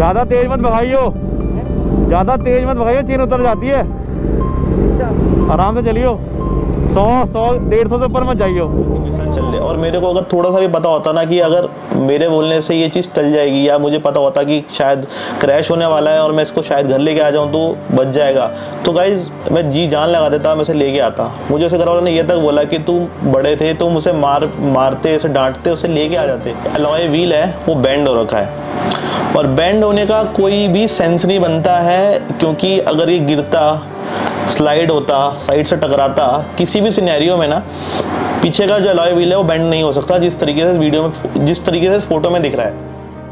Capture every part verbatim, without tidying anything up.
ज्यादा तेज मत भगाइयो, ज्यादा तेज मत भगाइयो, चेन उतर जाती है। आराम से चलियो, सौ सौ डेढ़ सौ से ऊपर मत जाइयो। चल रहे। और मेरे को अगर थोड़ा सा भी पता होता ना कि अगर मेरे बोलने से ये चीज़ टल जाएगी, या मुझे पता होता कि शायद क्रैश होने वाला है और मैं इसको शायद घर लेके आ जाऊँ तो बच जाएगा, तो गाइज मैं जी जान लगा देता, मैं इसे लेके आता। मुझे उसे घर वालों ने ये तक बोला कि तुम बड़े थे, तुम उसे मार मारते उसे डांटते, उसे लेके आ जाते। अलॉय व्हील है वो बेंड हो रखा है, और बेंड होने का कोई भी सेंस नहीं बनता है, क्योंकि अगर ये गिरता, स्लाइड होता, साइड से टकराता, किसी भी सिनेरियो में ना पीछे का जो अलॉय व्हील है वो बेंड नहीं हो सकता, जिस तरीके से वीडियो में, जिस तरीके से फोटो में दिख रहा है।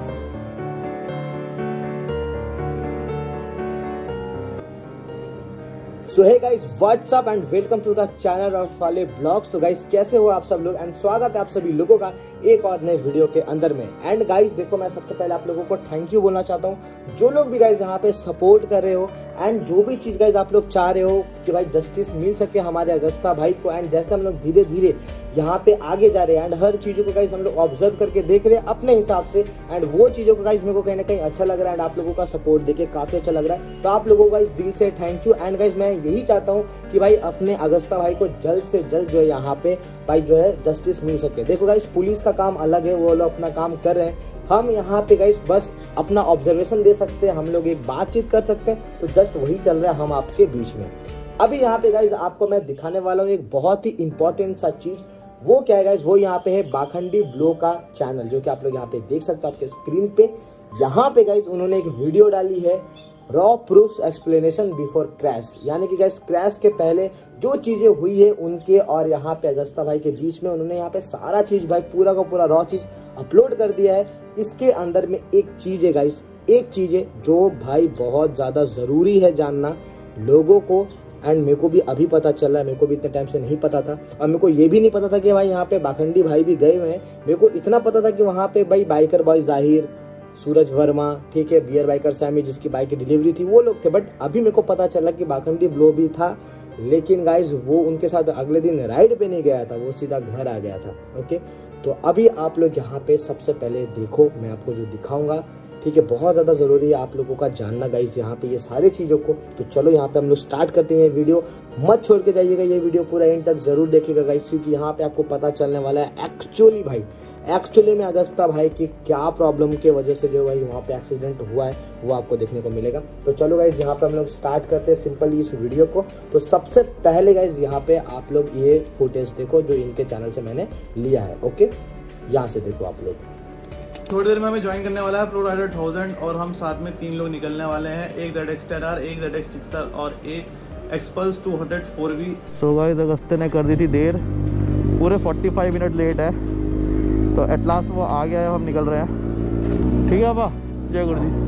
So hey guys, what's up and welcome to the channel of वाले ब्लॉग्स। तो गाइस कैसे हो आप सब लोग, एंड स्वागत है आप सभी लोगों का एक और नए वीडियो के अंदर में। एंड गाइस देखो, मैं सबसे पहले आप लोगों को थैंक यू बोलना चाहता हूँ, जो लोग भी गाइस यहाँ पे सपोर्ट कर रहे हो, एंड जो भी चीज गाइस आप लोग चाह रहे हो कि भाई जस्टिस मिल सके हमारे अगस्ता भाई को। एंड जैसे हम लोग धीरे धीरे यहाँ पे आगे जा रहे हैं, एंड हर चीजों को गाइस हम लोग ऑब्जर्व करके देख रहे हैं अपने हिसाब से, एंड वो चीजों को गाइस मेरे को कहीं ना कहीं अच्छा लग रहा है, एंड आप लोगों का सपोर्ट देके काफी अच्छा लग रहा है। तो आप लोगों को गाइस दिल से थैंक यू। एंड गाइस मैं यही चाहता हूँ कि भाई अपने अगस्ता भाई को जल्द से जल्द जो है यहाँ पे भाई जो है जस्टिस मिल सके। देखो गाइस, पुलिस का काम अलग है, वो लोग अपना काम कर रहे हैं, हम यहाँ पे गाइस बस अपना ऑब्जर्वेशन दे सकते हैं, हम लोग एक बातचीत कर सकते हैं। तो जस्ट वही चल रहा है हम आपके बीच में। अभी यहाँ पे गाइस आपको मैं दिखाने वाला हूँ एक बहुत ही इंपॉर्टेंट सा चीज। वो क्या है गाइस, वो यहाँ पे है बाखंडी ब्लो का चैनल, जो कि आप लोग यहाँ पे देख सकते हो आपके स्क्रीन पे। यहाँ पे गाइस उन्होंने एक वीडियो डाली है, raw proofs explanation before crash, यानी कि गाइस क्रैश के पहले जो चीजें हुई है उनके और यहाँ पे अगस्ता भाई के बीच में, उन्होंने यहाँ पे सारा चीज भाई पूरा का पूरा रॉ चीज अपलोड कर दिया है। इसके अंदर में एक चीज है गाइस, एक चीज है जो भाई बहुत ज्यादा जरूरी है जानना लोगों को, एंड मेरे को भी अभी पता चल रहा है, मेरे को भी इतने टाइम से नहीं पता था। और मेरे को ये भी नहीं पता था कि भाई यहाँ पे बाखंडी भाई भी गए हुए हैं। मेरे को इतना पता था कि वहाँ पे भाई बाइकर बॉय जाहिर, सूरज वर्मा, ठीक है, बियर बाइकर सैमी जिसकी बाइक की डिलीवरी थी, वो लोग थे। बट अभी मेरे को पता चला कि बाखंडी ब्लो भी था, लेकिन गाइज वो उनके साथ अगले दिन राइड पे नहीं गया था, वो सीधा घर आ गया था। ओके, तो अभी आप लोग यहाँ पे सबसे पहले देखो, मैं आपको जो दिखाऊंगा, ठीक है, बहुत ज़्यादा ज़रूरी है आप लोगों का जानना गाइस यहाँ पे ये सारी चीज़ों को। तो चलो यहाँ पे हम लोग स्टार्ट करते हैं वीडियो। मत छोड़ के जाइएगा, ये वीडियो पूरा एंड तक जरूर देखिएगा गाइस, क्योंकि यहाँ पे आपको पता चलने वाला है एक्चुअली भाई एक्चुअली में अगस्ता भाई की क्या प्रॉब्लम के वजह से जो भाई वहाँ पे एक्सीडेंट हुआ है वो आपको देखने को मिलेगा। तो चलो गाइज यहाँ पे हम लोग स्टार्ट करते हैं सिंपली इस वीडियो को। तो सबसे पहले गाइज यहाँ पे आप लोग ये फुटेज देखो जो इनके चैनल से मैंने लिया है। ओके, यहाँ से देखो आप लोग। थोड़ी देर में हमें ज्वाइन करने वाला है प्रो राइडर थाउजेंड, और हम साथ में तीन लोग निकलने वाले हैं, एक जेड एक्स टेन आर, एक जेड एक्स सिक्स आर और एक XPulse two hundred four V. So guys अगस्ते ने कर दी थी देर, पूरे पैंतालीस मिनट लेट है, तो एट लास्ट वो आ गया है, हम निकल रहे हैं। ठीक है बा, जय गुरु जी।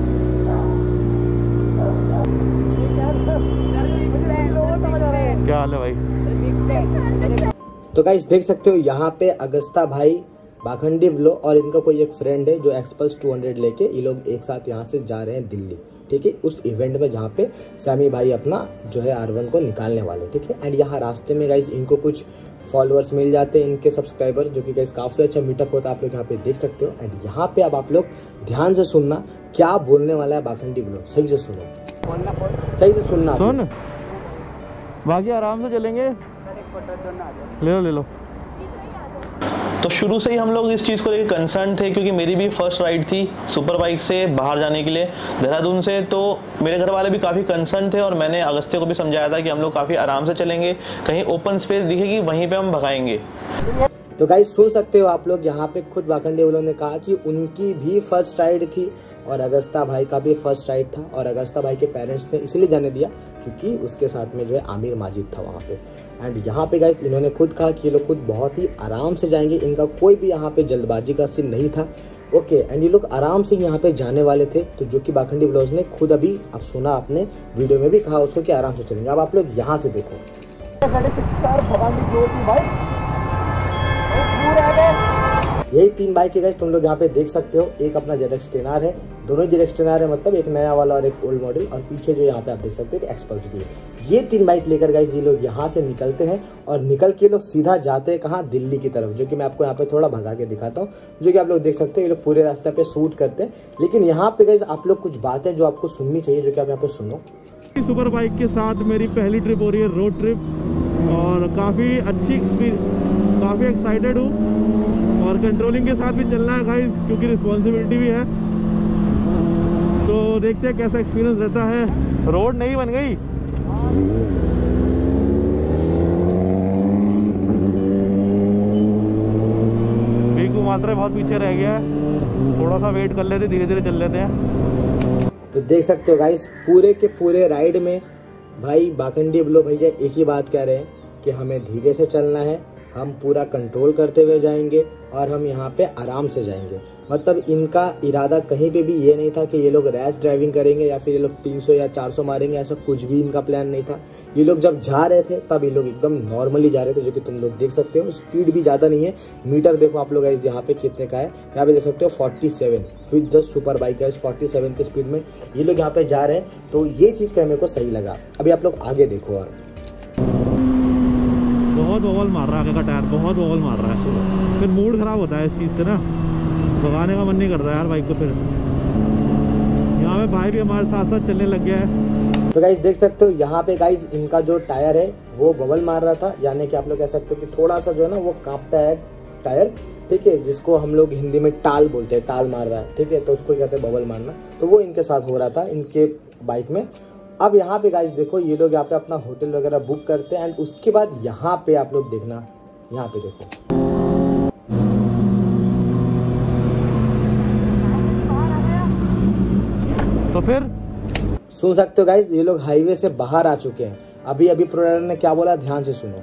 क्या हाल है भाई? तो गाइस देख सकते हो यहाँ पे अगस्ता भाई, बाखंडी ब्लो और इनका कोई एक फ्रेंड है जो एक्सपल्स टू हंड्रेड लेके ये लोग एक साथ यहाँ से जा रहे हैं दिल्ली, ठीक है, उस इवेंट में जहाँ पे सैमी भाई अपना जो है आर वन को निकालने वाले, ठीक है। एंड यहाँ रास्ते में गाइज इनको कुछ फॉलोअर्स मिल जाते हैं, इनके सब्सक्राइबर्स, जो कि गाइज काफ़ी अच्छा मीटअप होता है, आप लोग यहाँ पे देख सकते हो। एंड यहाँ पे अब आप लोग ध्यान से सुनना क्या बोलने वाला है बाखंडी ब्लो, सही से सुनो, सही से सुनना, सुन बाकी आराम से चलेंगे, ले लो ले लो। तो शुरू से ही हम लोग इस चीज़ को लेकर कंसर्न थे, क्योंकि मेरी भी फर्स्ट राइड थी सुपर बाइक से बाहर जाने के लिए देहरादून से, तो मेरे घर वाले भी काफ़ी कंसर्न थे, और मैंने अगस्त्य को भी समझाया था कि हम लोग काफ़ी आराम से चलेंगे, कहीं ओपन स्पेस दिखेगी वहीं पे हम भगाएंगे। तो गाइस सुन सकते हो आप लोग, यहाँ पे खुद बाखंडी वालों ने कहा कि उनकी भी फर्स्ट राइड थी और अगस्ता भाई का भी फर्स्ट राइड था, और अगस्ता भाई के पेरेंट्स ने इसलिए जाने दिया क्योंकि उसके साथ में जो है आमिर माजिद था वहाँ पे। एंड यहाँ पे गाइस इन्होंने खुद कहा कि ये लोग खुद बहुत ही आराम से जाएंगे, इनका कोई भी यहाँ पे जल्दबाजी का सीन नहीं था। ओके, एंड ये लोग आराम से यहाँ पे जाने वाले थे, तो जो कि बाखंडी ब्लॉग्स ने खुद अभी अब सुना, अपने वीडियो में भी कहा उसको कि आराम से चलेंगे। अब आप लोग यहाँ से देखो, यही तीन बाइक है गाइस, तुम लोग यहाँ पे देख सकते हो। एक अपना जेड एक्स टेन आर है, दोनों जेड एक्स टेन आर है, मतलब एक नया वाला और एक ओल्ड मॉडल, और पीछे जो यहाँ पे आप देख सकते हो एक्सपल्स भी है। ये तीन बाइक लेकर गाइस ये लोग यहाँ से निकलते हैं और निकल के लोग सीधा जाते हैं कहाँ, दिल्ली की तरफ, जो कि मैं आपको यहाँ पे थोड़ा भगा के दिखाता हूँ, जो कि आप लोग देख सकते हो। ये लोग पूरे रास्ते पे शूट करते हैं, लेकिन यहाँ पे गाइस आप लोग कुछ बातें जो आपको सुननी चाहिए, जो कि आप यहाँ पे सुनो। सुपर बाइक के साथ मेरी पहली ट्रिप हो रही है, रोड ट्रिप, और काफ़ी अच्छी, काफ़ी एक्साइटेड हूँ, और कंट्रोलिंग के साथ भी चलना है गाइस, क्योंकि रिस्पॉन्सिबिलिटी भी है। तो देखते हैं कैसा एक्सपीरियंस रहता है। रोड नहीं बन गई, वीकू मात्रा बहुत पीछे रह गया है, थोड़ा सा वेट कर लेते, धीरे धीरे चल लेते हैं। तो देख सकते हो गाइस, पूरे के पूरे राइड में भाई बाखंडी ब्लो भैया एक ही बात कह रहे हैं कि हमें धीरे से चलना है, हम पूरा कंट्रोल करते हुए जाएंगे और हम यहाँ पे आराम से जाएंगे। मतलब इनका इरादा कहीं पे भी ये नहीं था कि ये लोग रैश ड्राइविंग करेंगे या फिर ये लोग तीन सौ या चार सौ मारेंगे, ऐसा कुछ भी इनका प्लान नहीं था। ये लोग जब जा रहे थे तब ये लोग एकदम नॉर्मली जा रहे थे, जो कि तुम लोग देख सकते हो। स्पीड भी ज़्यादा नहीं है, मीटर देखो आप लोग यहाँ पे कितने का है, यहाँ पे देख सकते हो forty seven with the super bike है, फोर्टी सेवन की स्पीड में ये लोग यहाँ पे जा रहे हैं। तो ये चीज़ का मेरे को सही लगा। अभी आप लोग आगे देखो, और बहुत बॉल मार रहा है, आगे का टायर बहुत बॉल मार रहा है, फिर मूड खराब होता है इस चीज़ से ना, भगाने का मन नहीं करता यार बाइक को। फिर यहाँ पे भाई भी हमारे साथ साथ चलने लग गया है। तो गाइस देख सकते हो यहाँ पे गाइस इनका जो टायर है वो बबल मार रहा था, यानी कि आप लोग कह सकते हो कि थोड़ा सा जो है ना वो कांपता है टायर, ठीक है, जिसको हम लोग हिंदी में टाल बोलते हैं, टाल मार रहा है, ठीक है, तो उसको कहते हैं बबल मारना। तो वो इनके साथ हो रहा था इनके बाइक में। अब यहाँ पे गाइस देखो, ये लोग यहाँ पे अपना होटल वगैरह बुक करते हैं, एंड उसके बाद यहाँ पे आप लोग देखना, यहाँ पे देखो, तो फिर सुन सकते हो गाइस, ये लोग हाईवे से बाहर आ चुके हैं। अभी अभी प्रोड्राइवर ने क्या बोला, ध्यान से सुनो।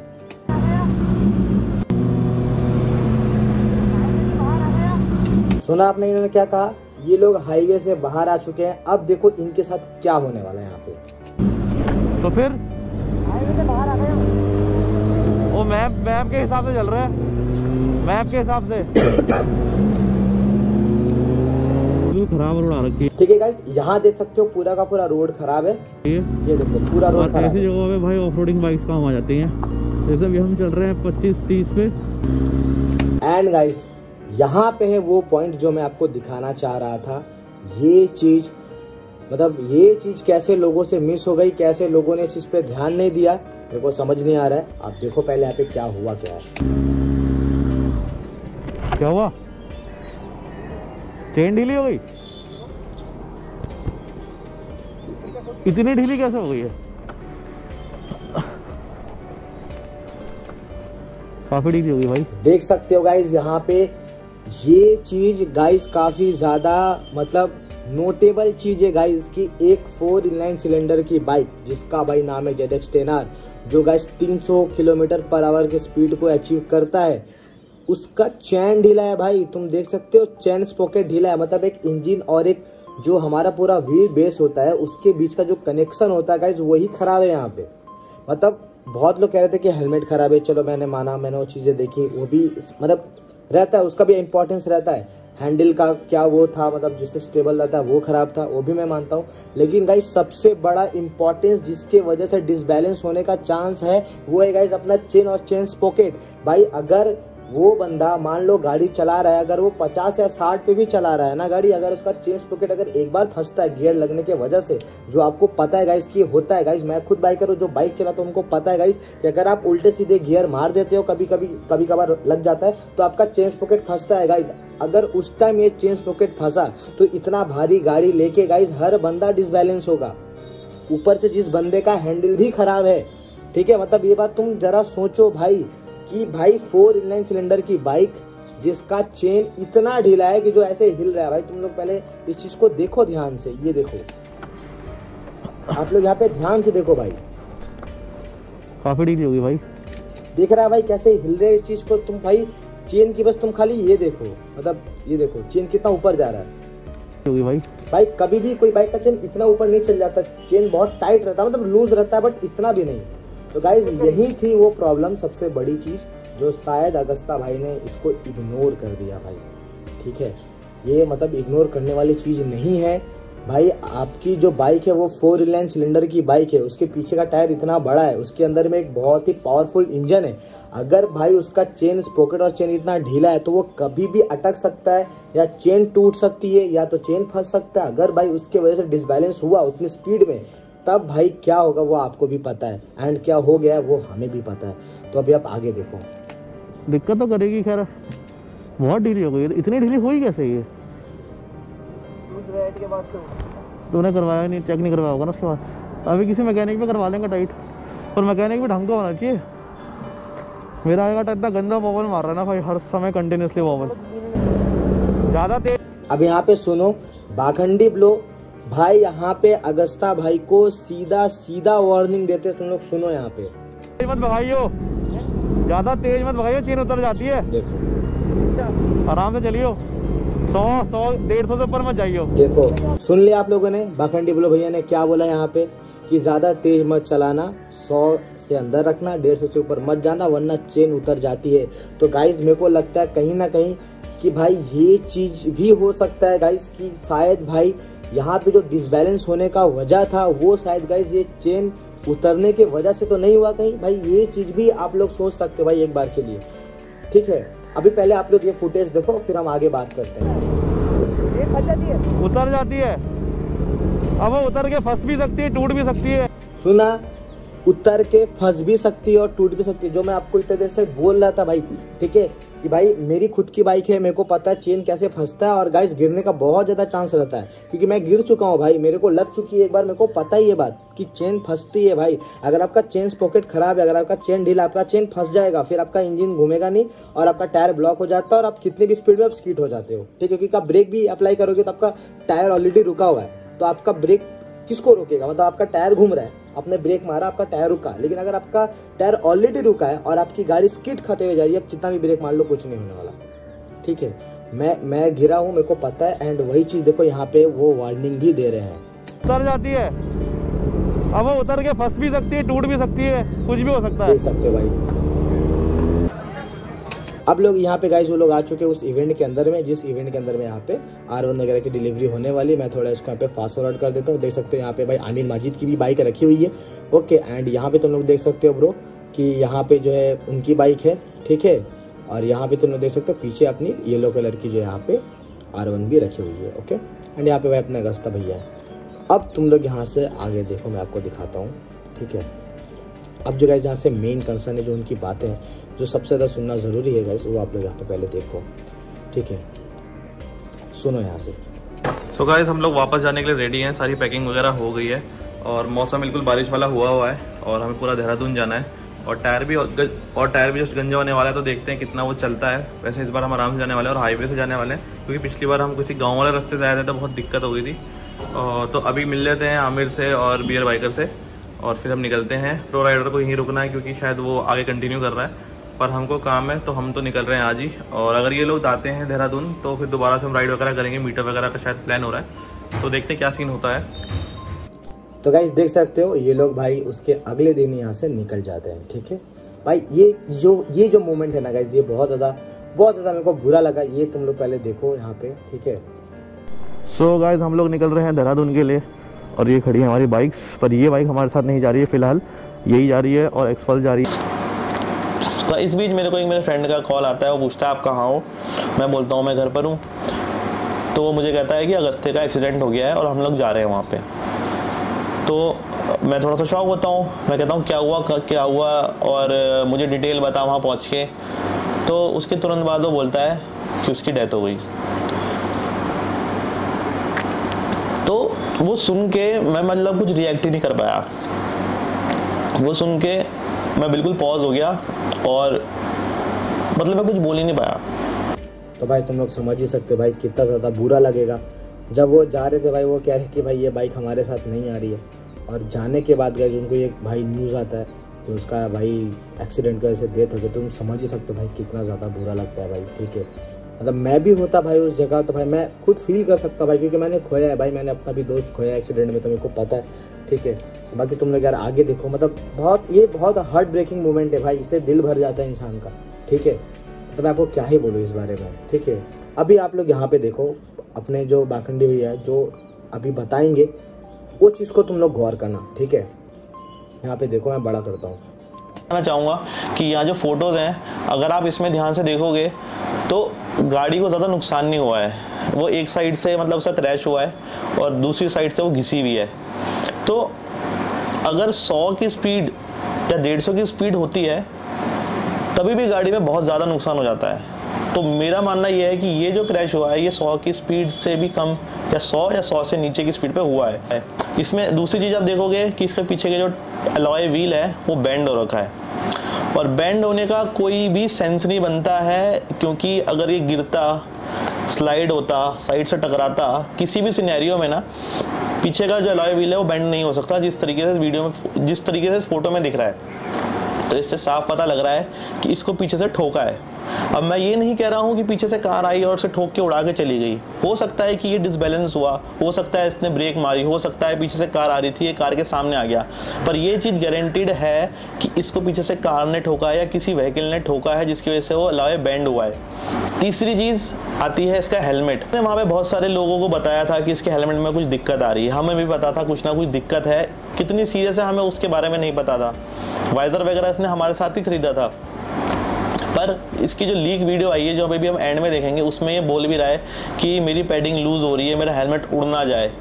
सुना आपने इन्होंने क्या कहा, ये लोग हाईवे से बाहर आ चुके हैं। अब देखो इनके साथ क्या होने वाला है यहाँ पे। तो फिर हाईवे से बाहर आ गए, वो मैप मैप के हिसाब से चल रहे हैं, मैप के हिसाब से खराब रोड आ रखी है। ठीक है गाइस, यहाँ देख सकते हो पूरा का पूरा रोड खराब है, ये, ये देखो पूरा रोड खराब है। ऐसी जगहों पे भाई ऑफ रोडिंग बाइक्स काम आ जाती हैं, जैसे भी हम चल रहे हैं पच्चीस तीस पे। एंड गाइस यहाँ पे है वो पॉइंट जो मैं आपको दिखाना चाह रहा था। ये चीज मतलब ये चीज कैसे लोगों से मिस हो गई, कैसे लोगों ने इस चीज पे ध्यान नहीं दिया, मेरे को समझ नहीं आ रहा है। आप देखो पहले यहाँ पे क्या हुआ, क्या है, क्या हुआ, चेन ढीली हो गई, इतनी ढीली कैसे हो गई है, काफी ढीली हो गई भाई। देख सकते हो गाइस यहाँ पे ये चीज गाइस काफी ज्यादा मतलब नोटेबल चीज है गाइस की। एक फोर इनलाइन सिलेंडर की बाइक जिसका भाई नाम है जेड एक्स टेन आर, जो गाइस तीन सौ किलोमीटर पर आवर की स्पीड को अचीव करता है, उसका चैन ढीला है भाई। तुम देख सकते हो चैन स्पॉकेट ढीला है, मतलब एक इंजन और एक जो हमारा पूरा व्हील बेस होता है उसके बीच का जो कनेक्शन होता है गाइस वही खराब है यहाँ पे। मतलब बहुत लोग कह रहे थे कि हेलमेट खराब है, चलो मैंने माना, मैंने वो चीज़ें देखी, वो भी मतलब रहता है, उसका भी इम्पोर्टेंस रहता है। हैंडल का क्या वो था, मतलब जिससे स्टेबल रहता है वो खराब था, वो भी मैं मानता हूँ। लेकिन गाइस सबसे बड़ा इम्पोर्टेंस जिसके वजह से डिसबैलेंस होने का चांस है वो है गाइस अपना चेन और चेन स्पॉकेट। भाई अगर वो बंदा मान लो गाड़ी चला रहा है, अगर वो पचास या साठ पे भी चला रहा है ना गाड़ी, अगर उसका चेन स्पॉकेट अगर एक बार फंसता है गियर लगने के वजह से, जो आपको पता है गाइस कि होता है गाइस, मैं खुद बाइकर हूँ जो बाइक चलाता हूँ, उनको पता है गाइस कि अगर आप उल्टे सीधे गियर मार देते हो, कभी कभी कभी कभार लग जाता है, तो आपका चेन स्पॉकेट फंसता है गाइस। अगर उस टाइम ये चेन स्पॉकेट फंसा तो इतना भारी गाड़ी लेके गाइस हर बंदा डिसबैलेंस होगा। ऊपर से जिस बंदे का हैंडल भी खराब है, ठीक है, मतलब ये बात तुम जरा सोचो भाई कि भाई फोर इनलाइन सिलेंडर की बाइक जिसका चेन इतना ढीला है कि जो ऐसे हिल रहा है। भाई तुम लोग पहले इस चीज को देखो ध्यान से, ये देखो आप लोग यहाँ पे ध्यान से देखो भाई, काफी ढीली होगी भाई, देख रहा है भाई कैसे हिल रहे है इस चीज को तुम। भाई चेन की बस तुम खाली ये देखो, मतलब ये देखो चेन कितना ऊपर जा रहा है होगी भाई। भाई कभी भी कोई बाइक का चेन इतना ऊपर नहीं चल जाता, चेन बहुत टाइट रहता है, मतलब लूज रहता है बट इतना भी नहीं। तो गाइज यही थी वो प्रॉब्लम, सबसे बड़ी चीज जो शायद अगस्ता भाई ने इसको इग्नोर कर दिया भाई। ठीक है, ये मतलब इग्नोर करने वाली चीज़ नहीं है भाई। आपकी जो बाइक है वो फोर लाइन सिलेंडर की बाइक है, उसके पीछे का टायर इतना बड़ा है, उसके अंदर में एक बहुत ही पावरफुल इंजन है। अगर भाई उसका चेन स्पॉकेट और चेन इतना ढीला है तो वो कभी भी अटक सकता है, या चेन टूट सकती है, या तो चेन फंस सकता है। अगर भाई उसके वजह से डिसबैलेंस हुआ उतनी स्पीड में, तब भाई क्या होगा वो आपको भी पता है, एंड क्या हो गया है वो हमें भी पता है। तो अभी आप आगे देखो। दिक्कत तो करेगी, खैर बहुत ढीली हो गई। इतनी ढीली हुई कैसे ये? के बाद तूने करवाया नहीं, चेक नहीं करवाया होगा ना उसके बाद। अभी किसी मैकेनिक में करवा लेंगे टाइट, पर मैकेनिक भी ढंग का होना चाहिए। मेरा आएगा इतना गंदा वॉवल मार रहा है ना भाई, हर समय कंटिन्यूसली वॉवल ज़्यादा तेज। अब यहाँ पे सुनो बाखंडी ब्लो भाई, यहाँ पे अगस्ता भाई को सीधा सीधा वार्निंग देते तुम लोग। सुनो यहाँ पे, मत भगाइयो, ज़्यादा तेज मत भगाइयो, चेन उतर जाती है। देखो आराम से चलियो, सौ सौ डेढ़ सौ से ऊपर मत जाइयो। देखो सुन लिया आप लोगों ने, बाखंडी ब्लो भैया ने क्या बोला यहाँ पे कि ज़्यादा तेज मत चलाना, सौ से अंदर रखना, डेढ़ सौ से ऊपर मत जाना, वरना चेन उतर जाती है। तो गाइज मेरे को लगता है कहीं ना कहीं कि भाई ये चीज़ भी हो सकता है गाइज कि शायद भाई यहाँ पे जो डिसबैलेंस होने का वजह था वो शायद गाइज ये चेन उतरने के वजह से तो नहीं हुआ कहीं। भाई ये चीज़ भी आप लोग सोच सकते हो भाई एक बार के लिए। ठीक है, अभी पहले आप लोग ये फुटेज देखो, फिर हम आगे बात करते हैं। ये फंस जाती है, उतर जाती है। अब वो उतर के फंस भी सकती है, टूट भी सकती है। सुना, उतर के फंस भी सकती है और टूट भी सकती है, जो मैं आपको इतने देर से बोल रहा था भाई। ठीक है कि भाई मेरी खुद की बाइक है, मेरे को पता है चेन कैसे फंसता है, और गाइस गिरने का बहुत ज़्यादा चांस रहता है, क्योंकि मैं गिर चुका हूँ भाई, मेरे को लग चुकी है एक बार, मेरे को पता ही ये बात कि चेन फंसती है भाई। अगर आपका चेन पॉकेट खराब है, अगर आपका चेन ढीला, आपका चेन फंस जाएगा, फिर आपका इंजन घूमेगा नहीं और आपका टायर ब्लॉक हो जाता है और आप कितनी भी स्पीड में आप स्कीड हो जाते हो। ठीक है, क्योंकि आप ब्रेक भी अप्लाई करोगे तो आपका टायर ऑलरेडी रुका हुआ है, तो आपका ब्रेक किसको रोकेगा? मतलब आपका टायर घूम रहा है, आपने ब्रेक मारा, आपका टायर रुका, लेकिन अगर आपका टायर ऑलरेडी रुका है और आपकी गाड़ी स्किड खाते हुए जा रही है, अब कितना भी ब्रेक मार लो कुछ नहीं होने वाला। ठीक है, मैं मैं गिरा हूँ, मेरे को पता है, एंड वही चीज़ देखो यहाँ पे वो वार्निंग भी दे रहे हैं। उतर जाती है, अब वो उतर के फंस भी सकती है, टूट भी सकती है, कुछ भी हो सकता है। देख सकते हो भाई। अब लोग यहाँ पे गाइस वो लोग आ चुके हैं उस इवेंट के अंदर में, जिस इवेंट के अंदर में यहाँ पे आर वन वगैरह की डिलीवरी होने वाली। मैं थोड़ा इसको यहाँ पे फास्ट फॉरवर्ड कर देता हूँ। देख सकते हो यहाँ पे भाई आमिर माजिद की भी बाइक रखी हुई है। ओके, एंड यहाँ पे तुम लोग देख सकते हो ब्रो कि यहाँ पे जो है उनकी बाइक है। ठीक है, और यहाँ पे तुम लोग देख सकते हो पीछे अपनी येलो कलर की जो यहाँ पे आर वन भी रखी हुई है। ओके, एंड यहाँ पे भाई अपना अगस्ता भैया है। अब तुम लोग यहाँ से आगे देखो, मैं आपको दिखाता हूँ। ठीक है, अब जो गाइस यहाँ से मेन कंसर्न है, जो उनकी बातें हैं, जो सबसे ज़्यादा सुनना ज़रूरी है गाइस, वो आप लोग यहाँ पे पहले देखो। ठीक है, सुनो यहाँ से। सो गाइस हम लोग वापस जाने के लिए रेडी हैं, सारी पैकिंग वगैरह हो गई है और मौसम बिल्कुल बारिश वाला हुआ हुआ है और हमें पूरा देहरादून जाना है और टायर भी और टायर भी जस्ट गंजा होने वाला है, तो देखते हैं कितना वो चलता है। वैसे इस बार हम आराम से जाने वाले हैं और हाईवे से जाने वाले हैं, क्योंकि पिछली बार हम किसी गाँव वाले रास्ते से आए थे तो बहुत दिक्कत हो गई थी। तो अभी मिल लेते हैं आमिर से और बियर बाइकर से और फिर हम निकलते हैं। प्रो राइडर को यहीं रुकना है क्योंकि शायद वो आगे कंटिन्यू कर रहा है, पर हमको काम है तो हम तो निकल रहे हैं आज ही। और अगर ये लोग आते हैं देहरादून तो फिर दोबारा से हम राइड वगैरह करेंगे, मीटअप वगैरह का शायद प्लान हो रहा है, तो देखते हैं क्या सीन होता है। तो गाइस देख सकते हो ये लोग भाई उसके अगले दिन यहाँ से निकल जाते हैं। ठीक है भाई, ये जो ये जो मोमेंट है ना गाइस, ये बहुत ज़्यादा बहुत ज़्यादा मेरे को बुरा लगा। ये तुम लोग पहले देखो यहाँ पे। ठीक है, सो गाइस हम लोग निकल रहे हैं देहरादून के लिए और ये खड़ी है हमारी बाइक्स, पर ये बाइक हमारे साथ नहीं जा रही है फिलहाल, यही जा रही है और एक्सपल्स जा रही है। तो इस बीच मेरे को एक मेरे फ्रेंड का कॉल आता है, वो पूछता है आप कहाँ हो। मैं बोलता हूँ मैं घर पर हूँ, तो वो मुझे कहता है कि अगस्ते का एक्सीडेंट हो गया है और हम लोग जा रहे हैं वहाँ पे। तो मैं थोड़ा सा शॉक होता हूँ, मैं कहता हूँ क्या हुआ क्या हुआ और मुझे डिटेल बता वहाँ पहुँच के। तो उसके तुरंत बाद वो बोलता है कि उसकी डेथ हो गई। तो वो सुन के मैं मतलब कुछ रिएक्ट ही नहीं कर पाया। वो सुन के मैं बिल्कुल पॉज हो गया और मतलब मैं कुछ बोल ही नहीं पाया। तो भाई तुम लोग समझ ही सकते भाई कितना ज़्यादा बुरा लगेगा। जब वो जा रहे थे भाई, वो कह रहे कि भाई ये बाइक हमारे साथ नहीं आ रही है, और जाने के बाद गाइस उनको ये भाई न्यूज़ आता है कि उसका भाई एक्सीडेंट की वजह से डेथ हो गई। तुम समझ ही सकते हो भाई कितना ज़्यादा बुरा लगता है भाई। ठीक है, मतलब मैं भी होता भाई उस जगह तो भाई मैं खुद फील कर सकता भाई, क्योंकि मैंने खोया है भाई, मैंने अपना भी दोस्त खोया एक्सीडेंट में, तो मेरे को पता है। ठीक है, बाकी तुम लोग यार आगे देखो, मतलब बहुत ये बहुत हार्ट ब्रेकिंग मोमेंट है भाई, इससे दिल भर जाता है इंसान का। ठीक है। तो मैं आपको क्या ही बोलूँ इस बारे में, ठीक है। अभी आप लोग यहाँ पे देखो, अपने जो बाखंडी भैया है जो अभी बताएंगे वो चीज़ को तुम लोग गौर करना, ठीक है। यहाँ पे देखो मैं बड़ा करता हूँ। कहना चाहूँगा कि यहाँ जो फोटोज़ हैं अगर आप इसमें ध्यान से देखोगे तो गाड़ी को ज़्यादा नुकसान नहीं हुआ है। वो एक साइड से मतलब उसका क्रैश हुआ है और दूसरी साइड से वो घिसी हुई है। तो अगर सौ की स्पीड या डेढ़ सौ की स्पीड होती है तभी भी गाड़ी में बहुत ज़्यादा नुकसान हो जाता है। तो मेरा मानना ये है कि ये जो क्रैश हुआ है ये सौ की स्पीड से भी कम या सौ या सौ से नीचे की स्पीड पे हुआ है। इसमें दूसरी चीज़ आप देखोगे कि इसके पीछे के जो अलॉय व्हील है वो बेंड हो रखा है और बेंड होने का कोई भी सेंस नहीं बनता है, क्योंकि अगर ये गिरता, स्लाइड होता, साइड से टकराता, किसी भी सिनेरियो में ना पीछे का जो अलॉय व्हील है वो बेंड नहीं हो सकता, जिस तरीके से वीडियो में जिस तरीके से फोटो में दिख रहा है। तो इससे साफ पता लग रहा है कि इसको पीछे से ठोका है। अब मैं ये नहीं कह रहा हूँ कि पीछे से कार आई और उसे ठोक के उड़ा के चली गई। हो सकता है कि ये डिसबैलेंस हुआ, हो सकता है इसने ब्रेक मारी, हो सकता है पीछे से कार आ रही थी, ये कार के सामने आ गया, पर ये चीज़ गारंटीड है कि इसको पीछे से कार ने ठोका है या किसी व्हीकल ने ठोका है जिसकी वजह से वो अलॉय बेंड हुआ है। तीसरी चीज़ आती है इसका हेलमेट। मैंने वहाँ पे बहुत सारे लोगों को बताया था कि इसके हेलमेट में कुछ दिक्कत आ रही है। हमें भी पता था कुछ ना कुछ दिक्कत है, कितनी सीरियस है हमें उसके बारे में नहीं पता था। वाइजर वगैरह इसने हमारे साथ ही खरीदा था, पर इसकी जो लीक वीडियो आई है जो अभी भी हम एंड में देखेंगे उसमें ये बोल भी रहा है कि मेरी पैडिंग लूज़ हो रही है, मेरा हेलमेट उड़ ना जाए।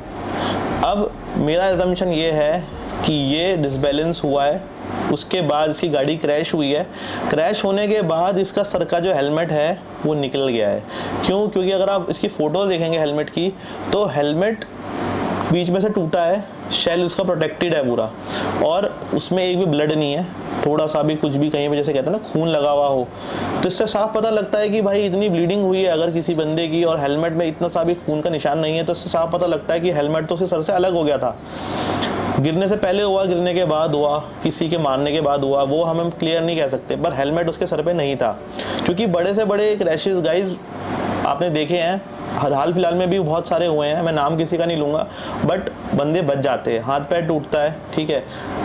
अब मेरा एजम्पशन ये है कि ये डिसबैलेंस हुआ है, उसके बाद इसकी गाड़ी क्रैश हुई है। क्रैश होने के बाद इसका सर का जो हेलमेट है वो निकल गया है। क्यों? क्योंकि अगर आप इसकी फ़ोटोज़ देखेंगे हेलमेट की तो हेलमेट बीच में से टूटा है, शेल उसका प्रोटेक्टेड है पूरा और उसमें एक भी ब्लड नहीं है, थोड़ा सा भी कुछ भी कहीं पे जैसे कहते हैं ना खून लगा हुआ हो। तो इससे साफ पता लगता है कि भाई इतनी ब्लीडिंग हुई है अगर किसी बंदे की और हेलमेट में इतना सा भी खून का निशान नहीं है, तो इससे साफ पता लगता है कि हेलमेट तो उसके सर से अलग हो गया था। गिरने से पहले हुआ, गिरने के बाद हुआ, किसी के मारने के बाद हुआ, वो हम क्लियर नहीं कह सकते, पर हेलमेट उसके सर पे नहीं था। क्योंकि बड़े से बड़े क्रैशेस गाइज आपने देखे हैं, हर हाल फिलहाल में भी बहुत सारे हुए हैं, मैं नाम किसी का नहीं लूँगा, बट बंदे बच जाते हैं, हाथ पैर टूटता है, ठीक है,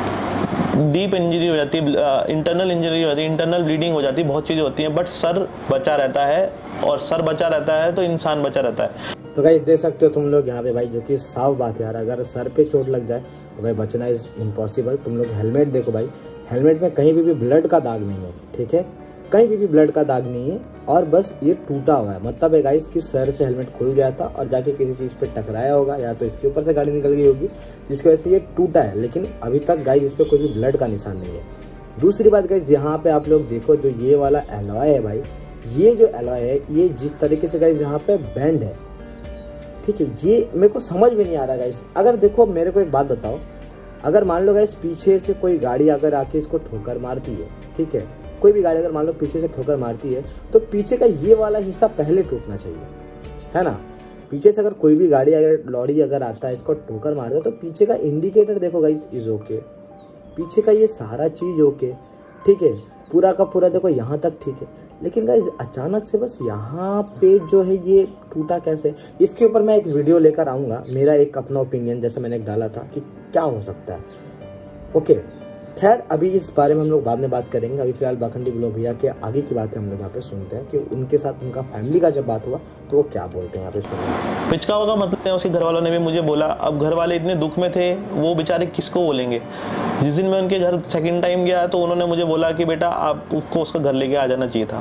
डीप इंजरी हो जाती है, इंटरनल इंजरी हो जाती है, इंटरनल ब्लीडिंग हो जाती है, बहुत चीज़ें होती हैं, बट सर बचा रहता है और सर बचा रहता है तो इंसान बचा रहता है। तो गाइस देख सकते हो तुम लोग यहाँ पे भाई, जो कि साफ बात है यार, अगर सर पे चोट लग जाए तो भाई बचना इज इम्पॉसिबल। तुम लोग हेलमेट देखो भाई, हेलमेट में कहीं भी भी ब्लड का दाग नहीं है, ठीक है, कहीं भी भी ब्लड का दाग नहीं है और बस ये टूटा हुआ है। मतलब है गाइस कि सर से हेलमेट खुल गया था और जाके किसी चीज़ पे टकराया होगा या तो इसके ऊपर से गाड़ी निकल गई होगी जिसकी वजह से ये टूटा है, लेकिन अभी तक गाइस इस पर कोई भी ब्लड का निशान नहीं है। दूसरी बात गाइस, यहाँ पे आप लोग देखो जो ये वाला एलॉय है भाई, ये जो एलॉय है ये जिस तरीके से गाइस यहाँ पे बेंड है, ठीक है, ये मेरे को समझ में नहीं आ रहा गाइस। अगर देखो मेरे को एक बात बताओ, अगर मान लो गाइस पीछे से कोई गाड़ी अगर आके इसको ठोकर मारती है, ठीक है, कोई भी गाड़ी अगर मान लो पीछे से ठोकर मारती है तो पीछे का ये वाला हिस्सा पहले टूटना चाहिए, है ना। पीछे से अगर कोई भी गाड़ी अगर लॉरी अगर आता है इसको ठोकर मारता है तो पीछे का इंडिकेटर देखो गाइस इज ओके, पीछे का ये सारा चीज ओके, ठीक है, पूरा का पूरा देखो यहाँ तक ठीक है, लेकिन गाइस अचानक से बस यहाँ पे जो है ये टूटा कैसे, इसके ऊपर मैं एक वीडियो लेकर आऊँगा, मेरा एक अपना ओपिनियन जैसे मैंने एक डाला था कि क्या हो सकता है। ओके खैर अभी इस बारे में हम लोग बाद में बात करेंगे। अभी फिलहाल बाखंडी ब्लॉग भैया के आगे की बात हम लोग यहाँ पे सुनते हैं कि उनके साथ उनका फैमिली का जब बात हुआ तो वो क्या बोलते हैं, यहाँ पे सुनते। पिचकावा का मतलब है, उसके घर वालों ने भी मुझे बोला। अब घर वाले इतने दुख में थे, वो बेचारे किसको बोलेंगे। जिस दिन मैं उनके घर सेकंड टाइम गया तो उन्होंने मुझे बोला कि बेटा आपको उसका घर लेके आ जाना चाहिए था।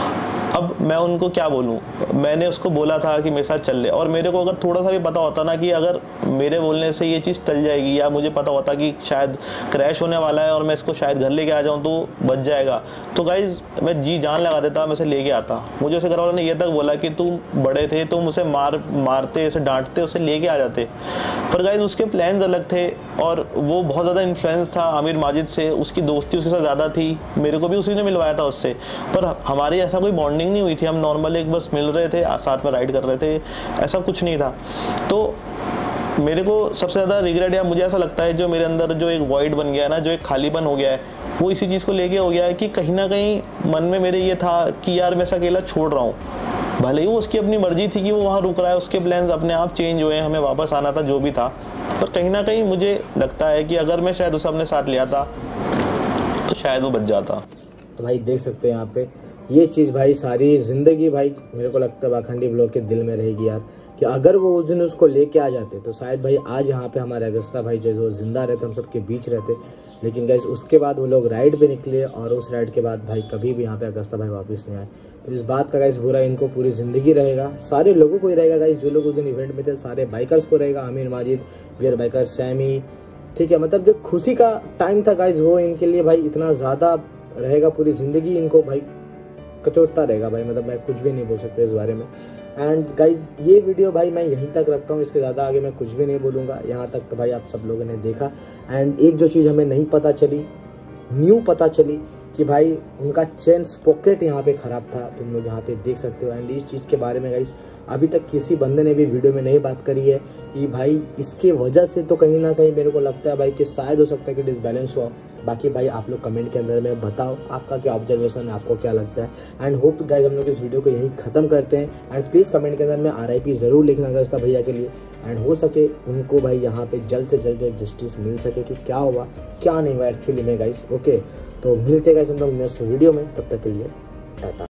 अब मैं उनको क्या बोलूँ, मैंने उसको बोला था कि मेरे साथ चल ले, और मेरे को अगर थोड़ा सा भी पता होता ना कि अगर मेरे बोलने से ये चीज़ टल जाएगी या मुझे पता होता कि शायद क्रैश होने वाला है और मैं इसको शायद घर लेके आ जाऊँ तो बच जाएगा, तो गाइज मैं जी जान लगा देता, मैं उसे लेके आता। मुझे उसे घर वालों ने ये तक बोला कि तुम बड़े थे, तुम उसे मार मारते उसे डांटते उसे लेके आ जाते, पर गाइज उसके प्लान्स अलग थे और वो बहुत ज़्यादा इन्फ्लुएंस था आमिर माजिद से, उसकी दोस्ती उसके साथ ज़्यादा थी, मेरे को भी उसी ने मिलवाया था उससे, पर हमारी ऐसा कोई बॉन्डिंग नहीं हुई थी। हम नॉर्मल एक बस मिल रहे थे, साथ में राइड कर रहे थे, ऐसा कुछ नहीं था। तो मेरे को सबसे ज़्यादा रिग्रेट या मुझे ऐसा लगता है जो मेरे अंदर जो एक वॉइड बन गया है ना, जो एक खालीपन हो गया है, वो इसी चीज़ को लेके हो गया है कि कहीं ना कहीं मन में मेरे ये था कि यार मैं ऐसा अकेला छोड़ रहा हूँ। भले ही वो उसकी अपनी मर्जी थी कि वो वहाँ रुक रहा है, उसके प्लान्स अपने आप चेंज हुए, हमें वापस आना था जो भी था, पर कहीं ना कहीं मुझे लगता है कि अगर मैं शायद उसे अपने साथ लिया था तो शायद वो बच जाता। तो भाई देख सकते हो यहाँ पे ये चीज़ भाई सारी ज़िंदगी भाई मेरे को लगता है वाखंडी ब्लॉग के दिल में रहेगी यार, कि अगर वो उस दिन उसको लेके आ जाते तो शायद भाई आज यहाँ पे हमारे अगस्ता भाई जो है वो जिंदा रहते, हम सबके बीच रहते। लेकिन गाइस उसके बाद वो लोग राइड पे निकले और उस राइड के बाद भाई कभी भी यहाँ पे अगस्ता भाई वापस नहीं आए। तो इस बात का गाइस बुरा इनको पूरी ज़िंदगी रहेगा, सारे लोगों को ही रहेगा गाइस, जो लोग उस दिन इवेंट में थे सारे बाइकर्स को रहेगा, Aamir Majid, bear biker, Sammy, ठीक है। मतलब जो खुशी का टाइम था गाइस वो इनके लिए भाई इतना ज़्यादा रहेगा, पूरी ज़िंदगी इनको भाई कचोटता रहेगा भाई। मतलब मैं कुछ भी नहीं बोल सकता इस बारे में। एंड गाइज ये वीडियो भाई मैं यहीं तक रखता हूँ, इसके ज़्यादा आगे मैं कुछ भी नहीं बोलूँगा। यहाँ तक तो भाई आप सब लोगों ने देखा। एंड एक जो चीज़ हमें नहीं पता चली, न्यू पता चली कि भाई उनका चेन पॉकेट यहाँ पे ख़राब था, तुम लोग यहाँ पे देख सकते हो। एंड इस चीज़ के बारे में गाइस अभी तक किसी बंदे ने भी वीडियो में नहीं बात करी है कि भाई इसके वजह से तो कहीं ना कहीं मेरे को लगता है भाई कि शायद हो सकता है कि डिसबैलेंस हुआ। बाकी भाई आप लोग कमेंट के अंदर में बताओ आपका क्या ऑब्जर्वेशन है, आपको क्या लगता है। एंड होप गाइस हम लोग इस वीडियो को यहीं ख़त्म करते हैं। एंड प्लीज़ कमेंट के अंदर में आर आई पी ज़रूर लिखना अगस्ता भैया के लिए। एंड हो सके उनको भाई यहाँ पे जल्द से जल्द जस्टिस मिल सके कि क्या हुआ क्या नहीं हुआ एक्चुअली में गाइस। ओके, तो मिलते गाइस हम लोग नेक्स्ट वीडियो में, तब तक के लिए टाटा।